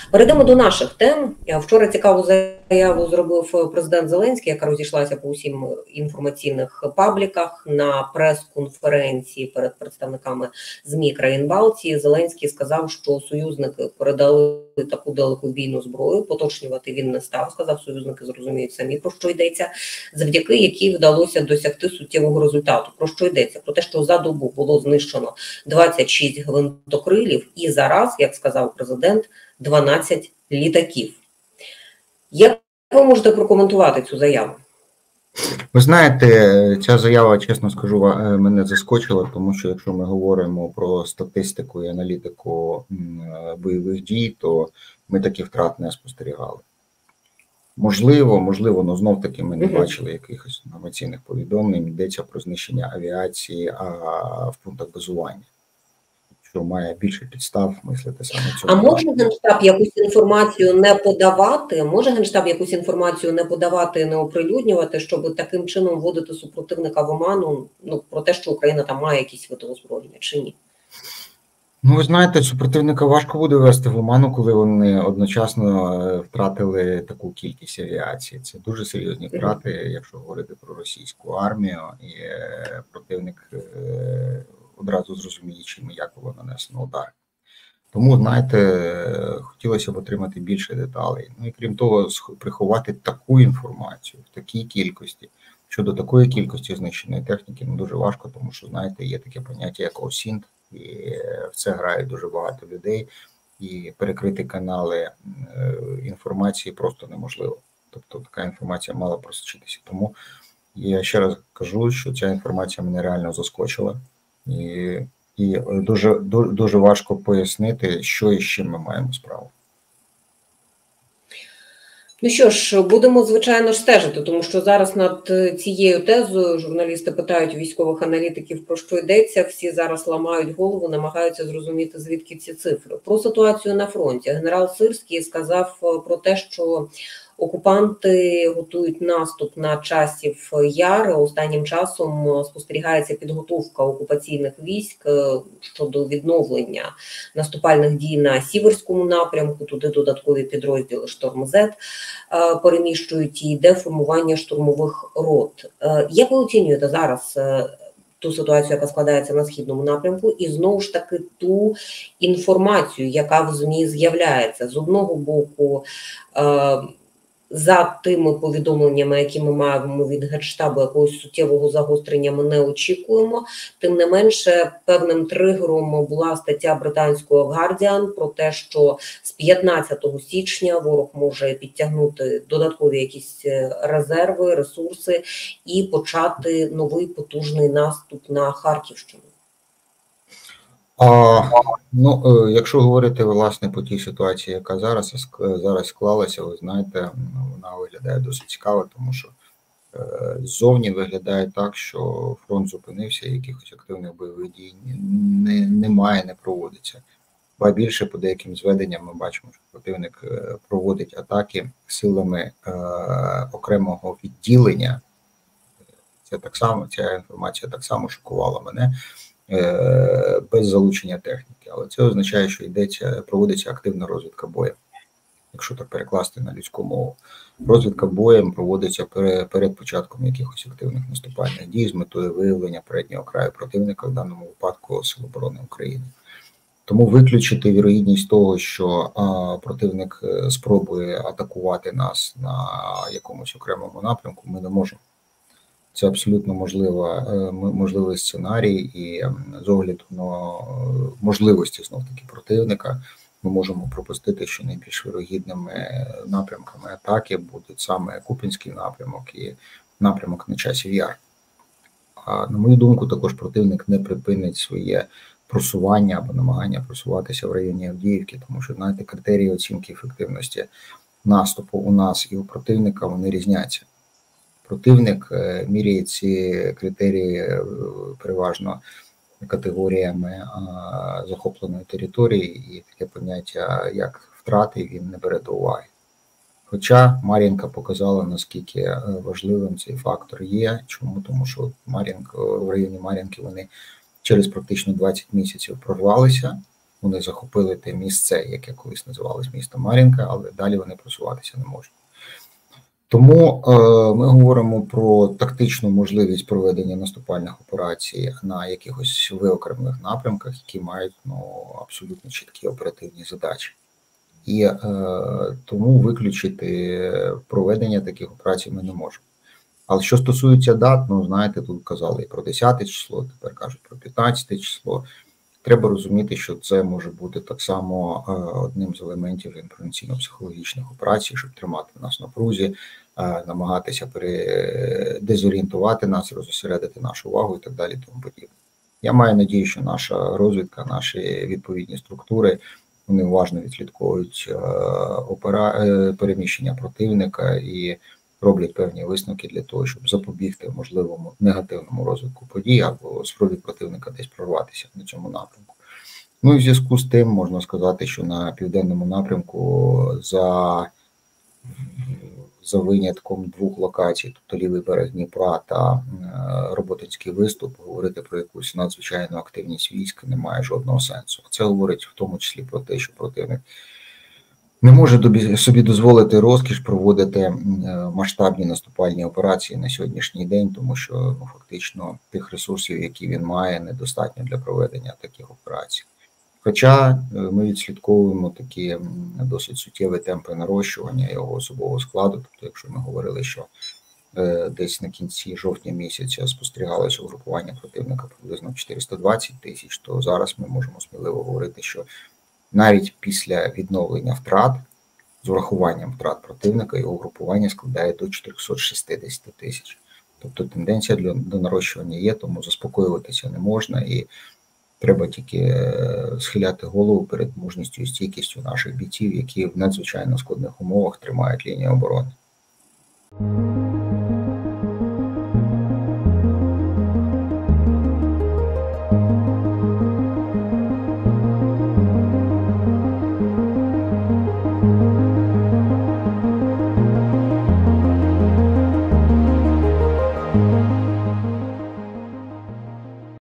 Перейдемо до наших тем. Вчора цікаву заяву зробив президент Зеленський, яка розійшлася по усім інформаційних пабліках на прес-конференції перед представниками ЗМІ країн Балтії. Зеленський сказав, що союзники передали таку далекобійну зброю, поточнювати він не став, сказав, союзники зрозуміють самі, про що йдеться, завдяки якій вдалося досягти суттєвого результату. Про що йдеться? Про те, що за добу було знищено 26 гвинтокрилів і зараз, як сказав президент, 12 літаків. Як ви можете прокоментувати цю заяву? Ви знаєте, ця заява, чесно скажу, мене заскочила, тому що якщо ми говоримо про статистику і аналітику бойових дій, то ми такі втрат не спостерігали. Можливо, але знов-таки ми не бачили якихось інформаційних повідомлень, йдеться про знищення авіації в пунктах базування, що має більше підстав мислити саме цього. А може Генштаб якусь інформацію не подавати? Може Генштаб якусь інформацію не подавати і не оприлюднювати, щоб таким чином вводити супротивника в оману, про те, що Україна там має якісь види озброєння, чи ні? Ви знаєте, супротивника важко буде ввести в оману, коли вони одночасно втратили таку кількість авіації. Це дуже серйозні втрати, якщо говорити про російську армію, і противник одразу зрозуміє, чим і як було нанесено удар. Тому, знаєте, хотілося б отримати більше деталей. І крім того, приховати таку інформацію в такій кількості, щодо такої кількості знищеної техніки, дуже важко, тому що, знаєте, є таке поняття, як ОСІНТ, і в це грає дуже багато людей, і перекрити канали інформації просто неможливо. Тобто така інформація мала просочитися. Тому я ще раз кажу, що ця інформація мене реально заскочила. І дуже важко пояснити, що і з чим ми маємо справу. Ну що ж, будемо, звичайно ж, стежити, тому що зараз над цією тезою журналісти питають військових аналітиків, про що йдеться, всі зараз ламають голову, намагаються зрозуміти, звідки ці цифри. Про ситуацію на фронті. Генерал Сирський сказав про те, що окупанти готують наступ на Часів Яр. Останнім часом спостерігається підготовка окупаційних військ щодо відновлення наступальних дій на Сіверському напрямку. Туди додаткові підрозділи «Шторм-З» переміщують, і йде формування штурмових рот. Як ви оцінюєте зараз ту ситуацію, яка складається на Східному напрямку, і знову ж таки ту інформацію, яка в ЗМІ з'являється? З одного боку, за тими повідомленнями, які ми маємо від Генштабу, якогось суттєвого загострення ми не очікуємо. Тим не менше, певним тригером була стаття британського Guardian про те, що з 15 січня ворог може підтягнути додаткові якісь резерви, ресурси і почати новий потужний наступ на Харківщину. Якщо говорити, власне, по тій ситуації, яка зараз склалася, ви знаєте, вона виглядає досить цікаво, тому що ззовні виглядає так, що фронт зупинився, якихось активних бойових дій немає, не проводиться. Ба більше, по деяким зведенням ми бачимо, що противник проводить атаки силами окремого відділення. Ця інформація так само шокувала мене. Без залучення техніки, але це означає, що проводиться активна розвідка бою. Якщо так перекласти на людську мову, розвідка боєм проводиться перед початком якихось активних наступальних дій з метою виявлення переднього краю противника, в даному випадку Сил оборони України. Тому виключити вірогідність того, що противник спробує атакувати нас на якомусь окремому напрямку, ми не можемо. Це абсолютно можливий сценарій, і з огляду на можливості знов-таки противника ми можемо пропустити, що найбільш вирогідними напрямками атаки будуть саме Куп'янський напрямок і напрямок на Часів Яр. А на мою думку, також противник не припинить своє просування або намагання просуватися в районі Авдіївки, тому що, знаєте, критерії оцінки ефективності наступу у нас і у противника, вони різняться. Противник міряє ці критерії переважно категоріями захопленої території, і таке поняття, як втрати, він не бере до уваги. Хоча Мар'їнка показала, наскільки важливим цей фактор є. Чому? Тому що в районі Мар'їнки вони через практично 20 місяців прорвалися вони захопили те місце, яке колись називалось місто Мар'їнка, але далі вони просуватися не можуть. Тому ми говоримо про тактичну можливість проведення наступальних операцій на якихось виокремлених напрямках, які мають абсолютно чіткі оперативні задачі. І тому виключити проведення таких операцій ми не можемо. Але що стосується дат, знаєте, тут казали і про 10 число, тепер кажуть про 15 число. Треба розуміти, що це може бути так само одним з елементів інформаційно-психологічних операцій, щоб тримати нас на напрузі, намагатися дезорієнтувати нас, розосередити нашу увагу і так далі. Тому подібне. Я маю надію, що наша розвідка, наші відповідні структури, вони уважно відслідковують переміщення противника і роблять певні висновки для того, щоб запобігти можливому негативному розвитку подій або спробі противника десь прорватися на цьому напрямку. Ну і в зв'язку з тим можна сказати, що на південному напрямку за винятком 2 локацій, тобто лівий берег Дніпра та Роботинський виступ, говорити про якусь надзвичайну активність військ немає жодного сенсу. Це говорить в тому числі про те, що противник не може собі дозволити розкіш проводити масштабні наступальні операції на сьогоднішній день, тому що фактично тих ресурсів, які він має, недостатньо для проведення таких операцій. Хоча ми відслідковуємо такі досить суттєві темпи нарощування його особового складу, тобто якщо ми говорили, що десь на кінці жовтня місяця спостерігалося угрупування противника приблизно 420 тисяч, то зараз ми можемо сміливо говорити, що навіть після відновлення втрат, з урахуванням втрат противника, його угрупування складає до 460 тисяч. Тобто тенденція до нарощування є, тому заспокоюватися не можна і треба тільки схиляти голову перед мужністю і стійкістю наших бійців, які в надзвичайно складних умовах тримають лінію оборони.